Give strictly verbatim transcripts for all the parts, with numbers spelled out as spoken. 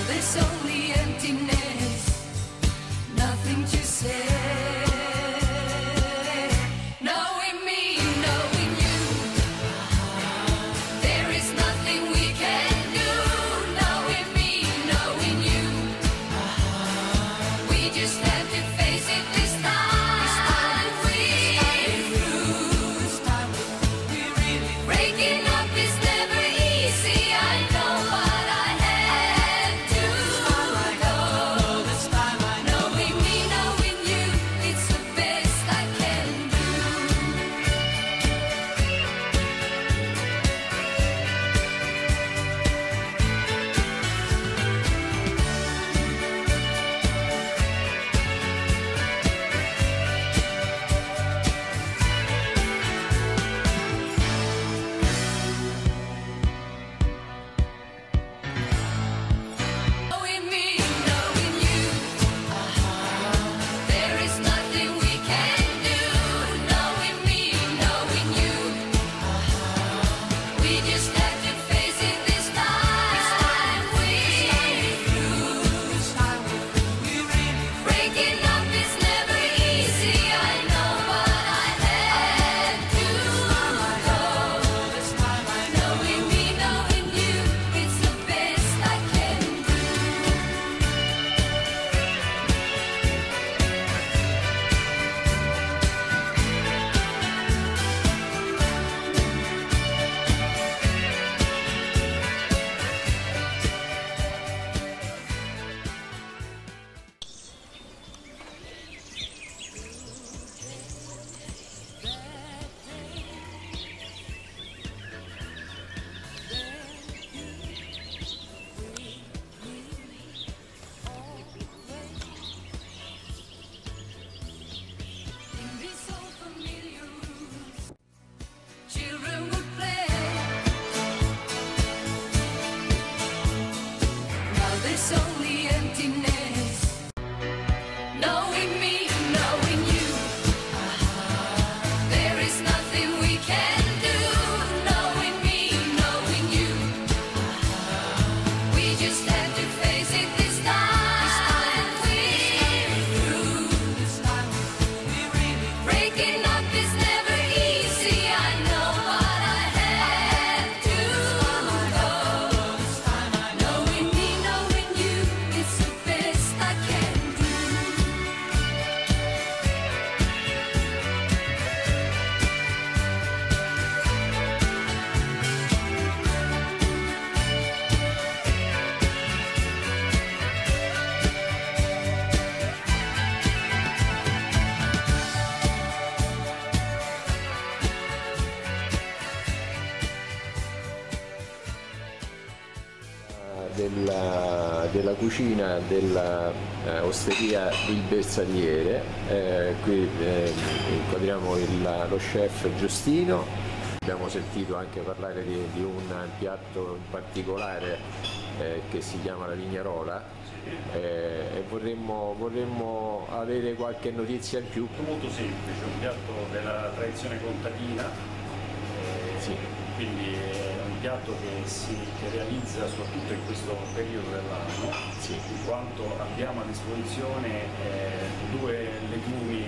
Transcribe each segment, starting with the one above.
there's only emptiness, nothing to say. Knowing me, knowing you, there is nothing we can do. Knowing me, knowing you, we just have to face it this time. We lose. Breaking up is never easy, I know, but I had to go. Knowing me, knowing you, it's the best I can do. Knowing me, knowing you, there is nothing we can do. Knowing me, knowing you, we just have to face it this time. We lose. Breaking up is never easy, I know, but I had to go. Knowing me, knowing you, it's the best I can do. In these old familiar rooms, children would play. Now there's only emptiness. Knowing me, knowing you, there is nothing we can do. Knowing me, knowing you, we just have to face it this time. We lose. Breaking up is never easy, I know, but I had to go. Knowing me, knowing you, it's the best I can do. Della, della cucina della eh, osteria Il Bersagliere. Eh, qui eh, inquadriamo il- lo chef Giustino. Abbiamo sentito anche parlare di, di un piatto in particolare eh, che si chiama la lignarola, eh, e vorremmo, vorremmo avere qualche notizia in più. Molto semplice, un piatto della tradizione contadina, eh, Sì. quindi è un piatto che si che realizza soprattutto in questo periodo dell'anno, Sì. in quanto abbiamo a disposizione eh, due legumi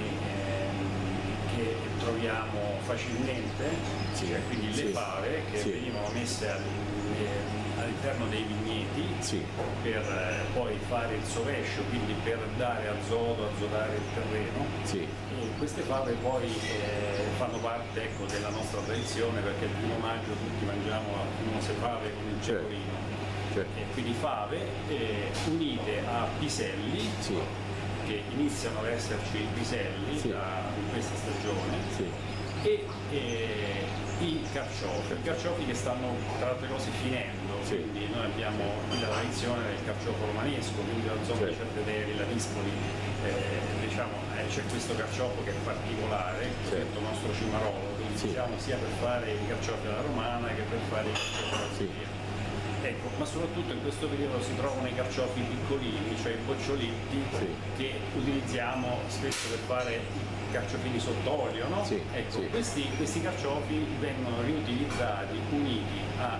ehm, che troviamo facilmente, Sì. cioè quindi le Sì. fave che Sì. venivano messe all- ehm, all'interno dei vigneti Sì. per eh, poi fare il sovescio, quindi per dare azoto, azotare il terreno. Sì. E queste fave poi eh, fanno parte, ecco, della nostra tradizione, perché il primo maggio tutti mangiamo la famose fave con il Certo. pecorino. Certo. E quindi fave eh, unite a piselli, Sì. che iniziano ad esserci i piselli Sì. da, in questa stagione, Sì. e eh, i carciofi, i carciofi che stanno tra altre cose finendo, Sì. quindi noi abbiamo qui la tradizione del carciofo romanesco, quindi la zona di Certo. Cerveteri, la Dispoli, eh, diciamo, eh, c'è questo carciofo che è particolare, Certo. il nostro cimarolo, che Sì. utilizziamo sia per fare i carciofi alla romana che per fare i carciofi alla Sì. siciliana. Ecco, ma soprattutto in questo periodo si trovano i carciofi piccolini, cioè i boccioletti, Sì. che utilizziamo spesso per fare i carciofini sott'olio, no? Sì, Ecco, sì. Questi, questi carciofi vengono riutilizzati, uniti ai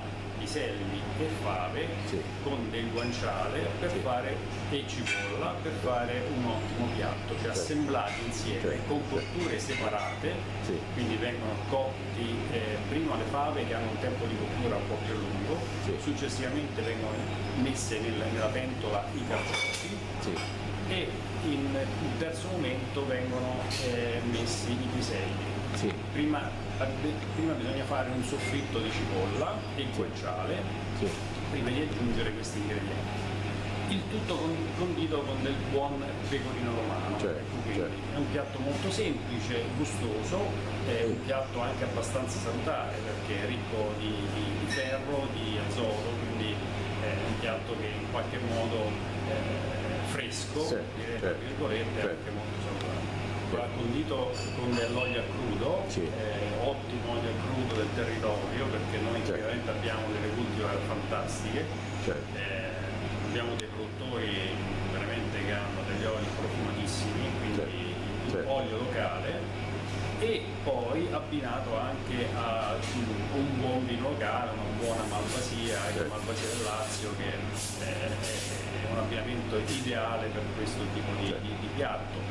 piselli e fave Sì. con del guanciale per Sì. fare e cipolla per fare un ottimo piatto, cioè Certo. assemblati insieme Certo. con cotture separate, Sì. quindi vengono cotti eh, prima le fave che hanno un tempo di cottura un po' più lungo, Sì. successivamente vengono messe nel- nella pentola i carciofi Sì. e in un terzo momento vengono eh, messi i piselli. Sì. Prima, prima bisogna fare un soffritto di cipolla e guanciale Sì. prima di aggiungere questi ingredienti. Il tutto con- condito con del buon pecorino romano. Certo, Ecco, quindi certo. è un piatto molto semplice, gustoso, è un piatto anche abbastanza salutare perché è ricco di, di- di ferro, di azoto, quindi è un piatto che in qualche modo è fresco, Sì, direi tra certo, virgolette, è certo. anche molto salutare. Va condito con dell'olio a crudo, Sì. eh, ottimo olio a crudo del territorio perché noi Certo. chiaramente abbiamo delle cultivar fantastiche. Certo. Eh, abbiamo dei produttori veramente che hanno degli oli profumatissimi, quindi Certo, il certo. olio locale e poi abbinato anche a un buon vino locale, una buona malvasia, il Certo. malvasia del Lazio che è, è un abbinamento ideale per questo tipo di, Certo. di- di piatto.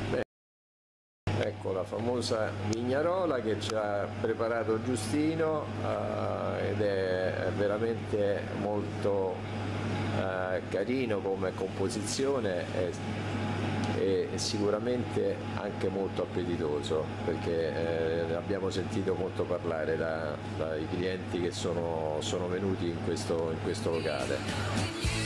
Ecco la famosa vignarola che ci ha preparato Giustino eh, ed è veramente molto eh, carino come composizione e, e sicuramente anche molto appetitoso perché eh, abbiamo sentito molto parlare da- dai clienti che sono, sono venuti in questo, in questo locale. When you